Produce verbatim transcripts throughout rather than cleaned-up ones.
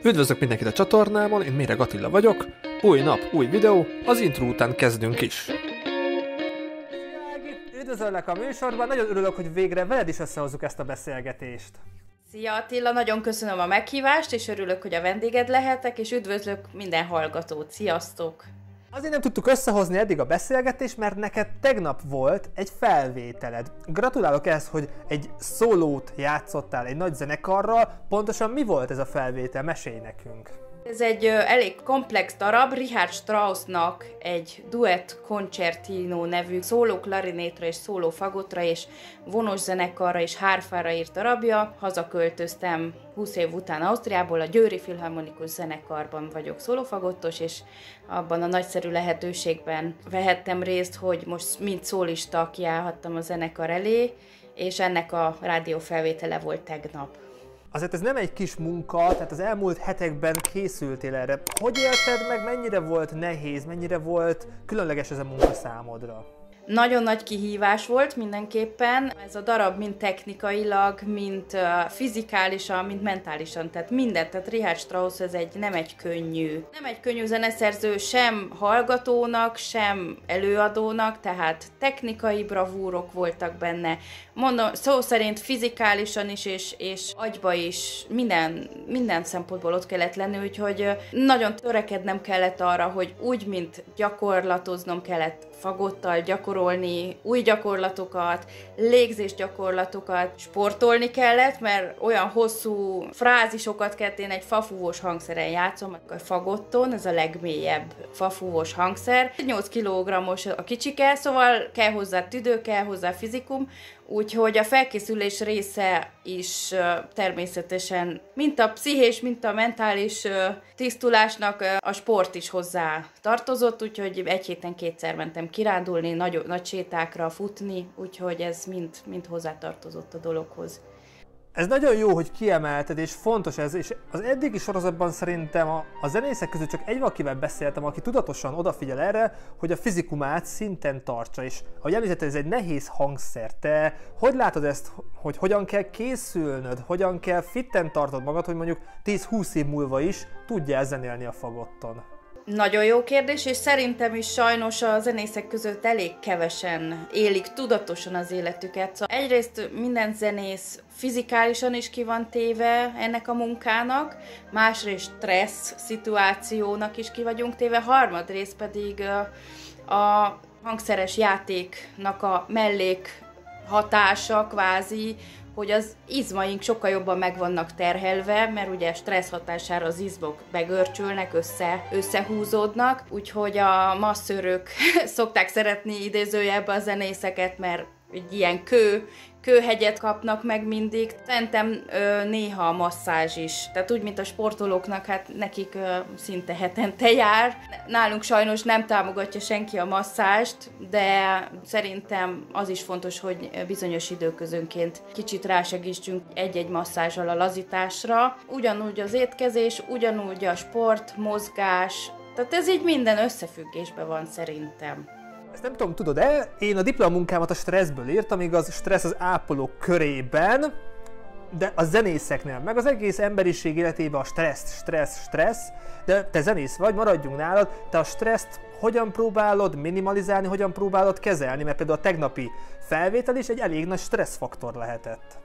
Üdvözlök mindenkit a csatornámon, én Méreg Attila vagyok. Új nap, új videó, az intro után kezdünk is. Üdvözöllek a műsorban, nagyon örülök, hogy végre veled is összehozzuk ezt a beszélgetést. Szia Attila, nagyon köszönöm a meghívást, és örülök, hogy a vendéged lehetek, és üdvözlök minden hallgatót. Sziasztok! Azért nem tudtuk összehozni eddig a beszélgetést, mert neked tegnap volt egy felvételed. Gratulálok ehhez, hogy egy szólót játszottál egy nagy zenekarral. Pontosan mi volt ez a felvétel? Mesélj nekünk! Ez egy ö, elég komplex darab, Richard Straussnak egy duett concertino nevű szóló klarinétra és szóló fagottra és vonos zenekarra és hárfára írt darabja. Hazaköltöztem húsz év után Ausztriából, a Győri Filharmonikus Zenekarban vagyok szólófagottos, és abban a nagyszerű lehetőségben vehettem részt, hogy most mint szólista kiállhattam a zenekar elé, és ennek a rádiófelvétele volt tegnap. Azért ez nem egy kis munka, tehát az elmúlt hetekben készültél erre. Hogy élted meg, mennyire volt nehéz, mennyire volt különleges ez a munka számodra? Nagyon nagy kihívás volt mindenképpen. Ez a darab mind technikailag, mind uh, fizikálisan, mind mentálisan, tehát mindent. Tehát Richard Strauss ez egy, nem egy könnyű. Nem egy könnyű zeneszerző sem hallgatónak, sem előadónak, tehát technikai bravúrok voltak benne. Mondom, szó szerint fizikálisan is, és, és agyba is, minden, minden szempontból ott kellett lenni, úgyhogy nagyon törekednem kellett arra, hogy úgy, mint gyakorlatoznom kellett fagottal gyakorolni, új gyakorlatokat, légzés gyakorlatokat, sportolni kellett, mert olyan hosszú frázisokat kellett, én egy fafúvós hangszeren játszom, a fagotton, ez a legmélyebb fafúvós hangszer. nyolc kilogrammos a kicsike, szóval kell hozzá tüdő, kell hozzá fizikum, úgyhogy a felkészülés része is uh, természetesen, mint a pszichés, mint a mentális uh, tisztulásnak uh, a sport is hozzá tartozott, úgyhogy egy héten kétszer mentem kirándulni, nagy, nagy sétákra futni, úgyhogy ez mind, mind hozzátartozott a dologhoz. Ez nagyon jó, hogy kiemelted, és fontos ez, és az eddigi sorozatban szerintem a, a zenészek közül csak egy valakivel beszéltem, aki tudatosan odafigyel erre, hogy a fizikumát szinten tartsa, és ahogy említetted, ez egy nehéz hangszer. Te hogy látod ezt, hogy hogyan kell készülnöd, hogyan kell fitten tartod magad, hogy mondjuk tíz-húsz év múlva is tudjál zenélni a fagotton? Nagyon jó kérdés, és szerintem is sajnos a zenészek között elég kevesen élik tudatosan az életüket. Szóval egyrészt minden zenész fizikálisan is ki van téve ennek a munkának, másrészt stressz szituációnak is ki vagyunk téve, harmadrészt pedig a hangszeres játéknak a mellék hatása kvázi, hogy az izmaink sokkal jobban meg vannak terhelve, mert ugye stressz hatására az izmok begörcsülnek, össze, összehúzódnak, úgyhogy a masszőrök szokták szeretni idézőjelbe a zenészeket, mert egy ilyen kő, kőhegyet kapnak meg mindig. Szerintem ö, néha a masszázs is. Tehát úgy, mint a sportolóknak, hát nekik ö, szinte hetente jár. Nálunk sajnos nem támogatja senki a masszást, de szerintem az is fontos, hogy bizonyos időközönként kicsit rásegítsünk egy-egy masszázsal a lazításra. Ugyanúgy az étkezés, ugyanúgy a sport, mozgás, tehát ez így minden összefüggésben van szerintem. Ezt nem tudom, tudod-e? Én a diplomamunkámat a stresszből írtam, igaz, stressz az ápolók körében, de a zenészeknél, meg az egész emberiség életében a stressz, stressz, stressz, de te zenész vagy, maradjunk nálad, te a stresszt hogyan próbálod minimalizálni, hogyan próbálod kezelni, mert például a tegnapi felvétel is egy elég nagy stresszfaktor lehetett.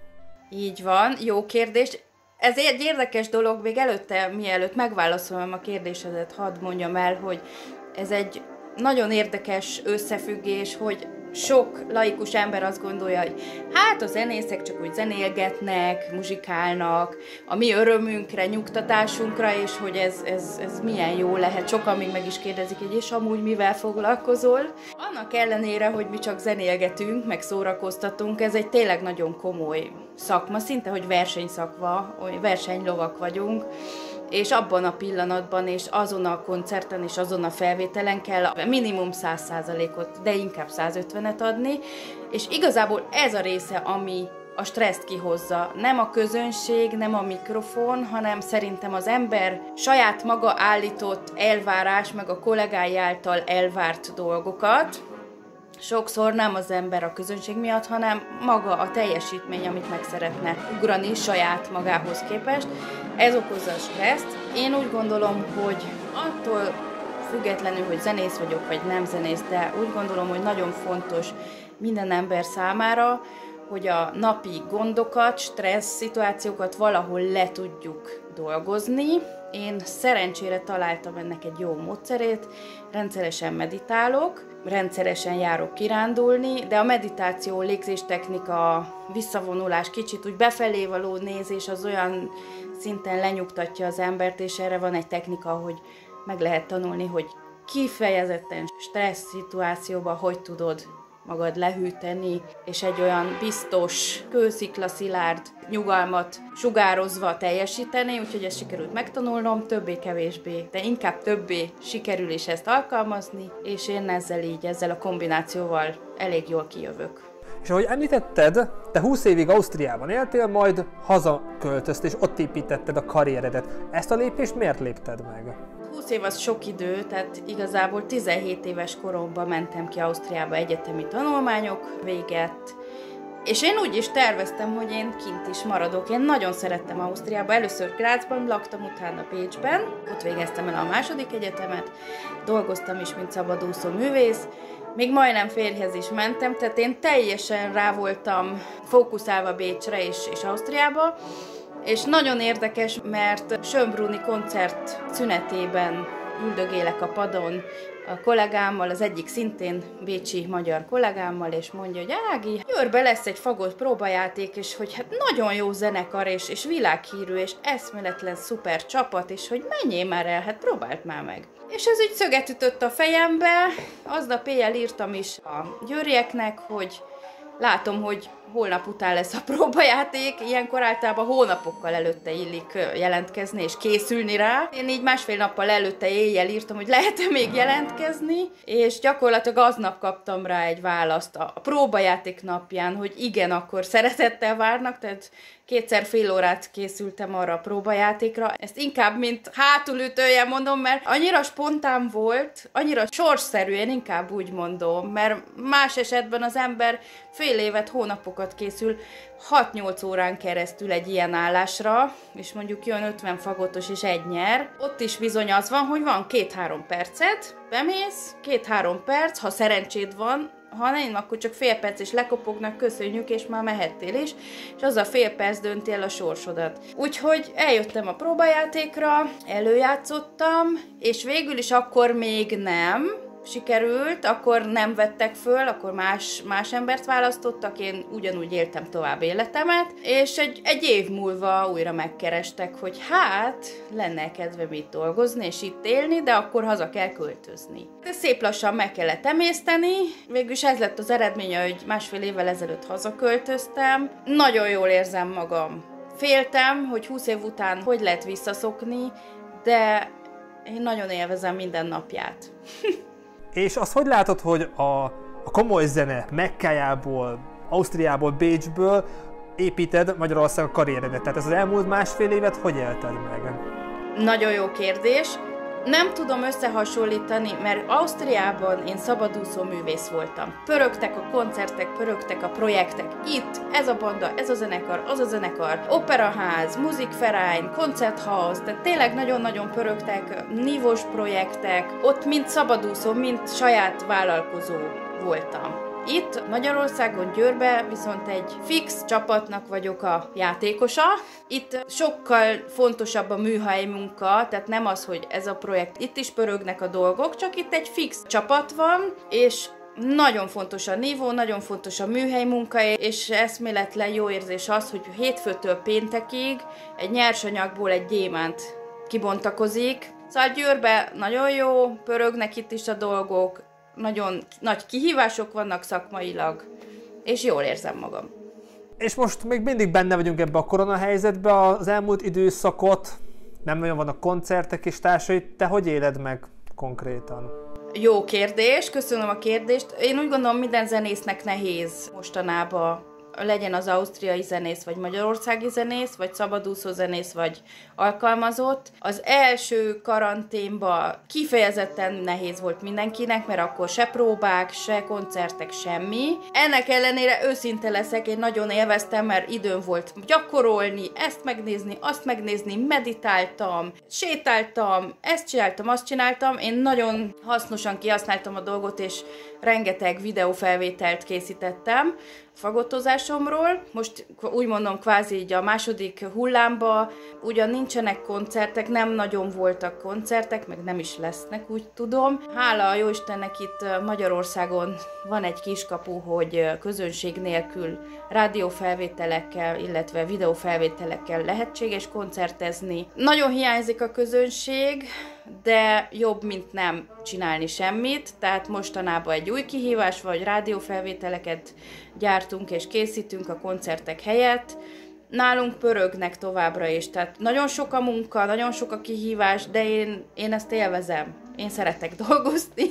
Így van, jó kérdés. Ez egy érdekes dolog, még előtte, mielőtt megválaszolom a kérdésedet, hadd mondjam el, hogy ez egy nagyon érdekes összefüggés, hogy sok laikus ember azt gondolja, hogy hát a zenészek csak úgy zenélgetnek, muzsikálnak, a mi örömünkre, nyugtatásunkra, és hogy ez, ez, ez milyen jó lehet. Sokan még meg is kérdezik, hogy és amúgy mivel foglalkozol. Annak ellenére, hogy mi csak zenélgetünk, meg szórakoztatunk, ez egy tényleg nagyon komoly szakma, szinte, hogy versenyszakma, versenylovak vagyunk, és abban a pillanatban, és azon a koncerten, és azon a felvételen kell minimum száz százalékot, de inkább százötvenet adni, és igazából ez a része, ami a stresszt kihozza. Nem a közönség, nem a mikrofon, hanem szerintem az ember saját maga állított elvárás, meg a kollégái által elvárt dolgokat. Sokszor nem az ember a közönség miatt, hanem maga a teljesítmény, amit meg szeretne ugrani saját magához képest, Ez okozza a stresszt. Én úgy gondolom, hogy attól függetlenül, hogy zenész vagyok, vagy nem zenész, de úgy gondolom, hogy nagyon fontos minden ember számára, hogy a napi gondokat, stressz szituációkat valahol le tudjuk dolgozni. Én szerencsére találtam ennek egy jó módszerét, rendszeresen meditálok, rendszeresen járok kirándulni, de a meditáció, légzéstechnika, visszavonulás, kicsit úgy befelé való nézés az olyan szinten lenyugtatja az embert, és erre van egy technika, hogy meg lehet tanulni, hogy kifejezetten stressz szituációban hogy tudod magad lehűteni, és egy olyan biztos, kősziklaszilárd nyugalmat sugározva teljesíteni, úgyhogy ezt sikerült megtanulnom, többé-kevésbé, de inkább többé sikerül is ezt alkalmazni, és én ezzel így, ezzel a kombinációval elég jól kijövök. És ahogy említetted, te húsz évig Ausztriában éltél, majd hazaköltöztél, és ott építetted a karrieredet. Ezt a lépést miért lépted meg? húsz év az sok idő, tehát igazából tizenhét éves koromban mentem ki Ausztriába egyetemi tanulmányok véget, és én úgy is terveztem, hogy én kint is maradok. Én nagyon szerettem Ausztriába. Először Grazban laktam, utána Bécsben, ott végeztem el a második egyetemet, dolgoztam is, mint szabadúszó művész, még majdnem férjhez is mentem, tehát én teljesen rá voltam fókuszálva Bécsre és, és Ausztriába, és nagyon érdekes, mert Schönbrunni koncert szünetében üldögélek a padon a kollégámmal, az egyik szintén bécsi magyar kollégámmal, és mondja, hogy Ági, Győrbe lesz egy fagot próbajáték, és hogy hát nagyon jó zenekar, és, és világhírű, és eszméletlen szuper csapat, és hogy menjél már el, hát próbáld már meg. És ez így szöget ütött a fejembe, aznap éjjel írtam is a győrieknek, hogy látom, hogy holnap után lesz a próbajáték, ilyenkor általában hónapokkal előtte illik jelentkezni és készülni rá. Én így másfél nappal előtte éjjel írtam, hogy lehet-e még jelentkezni, és gyakorlatilag aznap kaptam rá egy választ a próbajáték napján, hogy igen, akkor szeretettel várnak, tehát kétszer fél órát készültem arra a próbajátékra. Ezt inkább, mint hátulütője mondom, mert annyira spontán volt, annyira sorsszerű, én inkább úgy mondom, mert más esetben az ember fél évet, hónapokat készül hat-nyolc órán keresztül egy ilyen állásra, és mondjuk jön ötven fagotos és egy nyer. Ott is bizony az van, hogy van két-három percet, bemész, két-három perc, ha szerencséd van, ha nem, akkor csak fél perc és lekopognak, köszönjük, és már mehettél is, és az a fél perc dönti el a sorsodat. Úgyhogy eljöttem a próbajátékra, előjátszottam, és végül is akkor még nem sikerült, akkor nem vettek föl, akkor más, más embert választottak, én ugyanúgy éltem tovább életemet, és egy, egy év múlva újra megkerestek, hogy hát lenne kedvem itt dolgozni és itt élni, de akkor haza kell költözni. De szép lassan meg kellett emészteni, végülis ez lett az eredménye, hogy másfél évvel ezelőtt hazaköltöztem. Nagyon jól érzem magam. Féltem, hogy húsz év után hogy lehet visszaszokni, de én nagyon élvezem minden napját. És azt hogy látod, hogy a, a komoly zene Mekkájából, Ausztriából, Bécsből építed Magyarország a karrieredet? Tehát ez az elmúlt másfél évet hogy élted meg? Nagyon jó kérdés. Nem tudom összehasonlítani, mert Ausztriában én szabadúszó művész voltam. Pörögtek a koncertek, pörögtek a projektek. Itt ez a banda, ez a zenekar, az a zenekar, operaház, musikverein, koncerthaus, tehát tényleg nagyon-nagyon pörögtek, nívós projektek. Ott mind szabadúszó, mind saját vállalkozó voltam. Itt Magyarországon, Győrbe viszont egy fix csapatnak vagyok a játékosa. Itt sokkal fontosabb a műhelyi munka, tehát nem az, hogy ez a projekt, itt is pörögnek a dolgok, csak itt egy fix csapat van, és nagyon fontos a nívó, nagyon fontos a műhely munka, és eszméletlen jó érzés az, hogy hétfőtől péntekig egy nyersanyagból egy gyémánt kibontakozik. Szóval Győrbe nagyon jó, pörögnek itt is a dolgok, nagyon nagy kihívások vannak szakmailag, és jól érzem magam. És most még mindig benne vagyunk ebbe a koronahelyzetbe, az elmúlt időszakot, nem nagyon vannak koncertek és társai, te hogy éled meg konkrétan? Jó kérdés, köszönöm a kérdést. Én úgy gondolom, minden zenésznek nehéz mostanában legyen az ausztriai zenész, vagy magyarországi zenész, vagy szabadúszó zenész, vagy alkalmazott. Az első karanténban kifejezetten nehéz volt mindenkinek, mert akkor se próbák, se koncertek, semmi. Ennek ellenére őszinte leszek, én nagyon élveztem, mert időm volt gyakorolni, ezt megnézni, azt megnézni, meditáltam, sétáltam, ezt csináltam, azt csináltam. Én nagyon hasznosan kihasználtam a dolgot, és rengeteg videófelvételt készítettem fagotozásomról. Most úgy mondom, kvázi így a második hullámba ugyan nincsenek koncertek, nem nagyon voltak koncertek, meg nem is lesznek, úgy tudom. Hála a Jóistennek itt Magyarországon van egy kiskapu, hogy közönség nélkül rádiófelvételekkel, illetve videófelvételekkel lehetséges koncertezni. Nagyon hiányzik a közönség, de jobb, mint nem csinálni semmit, tehát mostanában egy új kihívás, vagy rádiófelvételeket gyártunk és készítünk a koncertek helyett. Nálunk pörögnek továbbra is, tehát nagyon sok a munka, nagyon sok a kihívás, de én, én ezt élvezem. Én szeretek dolgozni.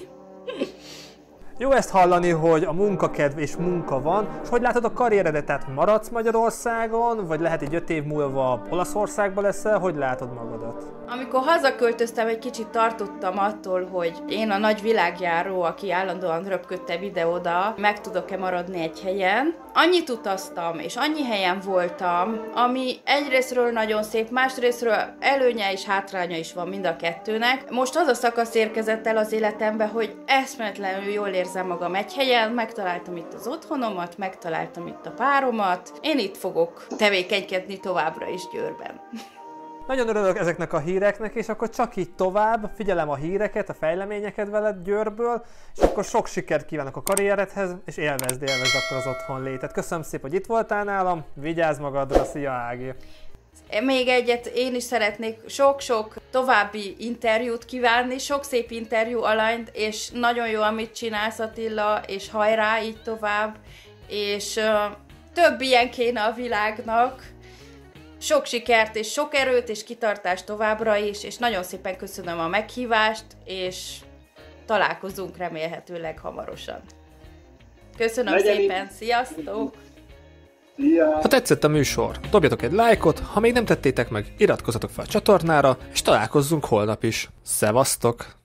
Jó ezt hallani, hogy a munkakedv és munka van, és hogy látod a karrieredet, tehát maradsz Magyarországon, vagy lehet egy öt év múlva Olaszországban leszel, hogy látod magadat? Amikor hazaköltöztem, egy kicsit tartottam attól, hogy én a nagy világjáró, aki állandóan röpködte ide-oda, meg tudok-e maradni egy helyen. Annyit utaztam, és annyi helyen voltam, ami egyrészről nagyon szép, másrészről előnye és hátránya is van mind a kettőnek. Most az a szakasz érkezett el az életembe, hogy eszméletlenül jól érzem magam egy helyen, megtaláltam itt az otthonomat, megtaláltam itt a páromat. Én itt fogok tevékenykedni továbbra is Győrben. Nagyon örülök ezeknek a híreknek, és akkor csak így tovább, figyelem a híreket, a fejleményeket veled Győrből, és akkor sok sikert kívánok a karrieredhez, és élvezd, élvezd akkor az otthon létet. Köszönöm szépen, hogy itt voltál nálam, vigyázz magadra, szia Ági! Még egyet én is szeretnék sok-sok további interjút kívánni, sok szép interjú alanyt, és nagyon jó, amit csinálsz Attila, és hajrá, így tovább, és uh, több ilyen kéne a világnak. Sok sikert, és sok erőt, és kitartást továbbra is, és nagyon szépen köszönöm a meghívást, és találkozunk remélhetőleg hamarosan. Köszönöm Legyen szépen, így. Sziasztok! Ja. Ha tetszett a műsor, dobjatok egy lájkot, ha még nem tettétek meg, iratkozzatok fel a csatornára, és találkozzunk holnap is. Szevasztok!